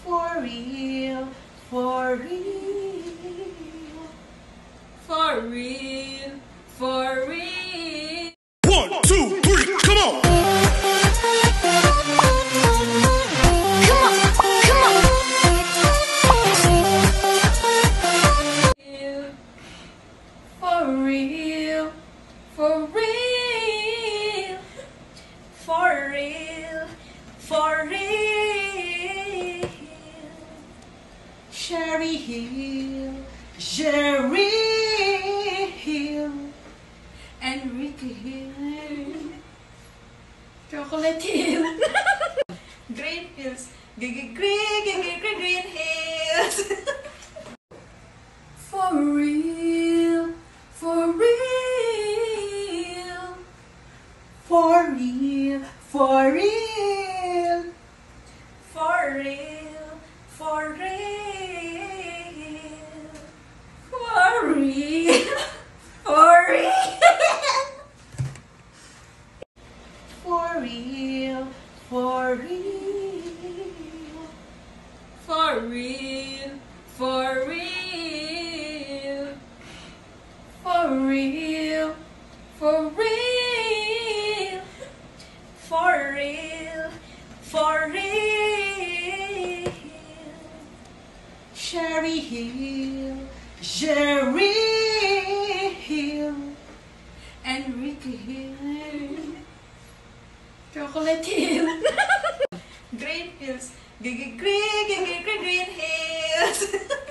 For real, for real, for real, for real. 1, 2, 3, come on! For real, for real, for real, for real. Sherry Hill, Jerry Hill, Enrique Hill, Chocolate Hill, Green Hills, Green Hills. For real, for real, for real, for real, for real, for real, for real, for real, for real, for real, for real, for real, for real, for real, for real, for real. Sherry Hill, Jerry Hill, Enrique Hill, Chocolate Hill, Green Hills, Green Hills.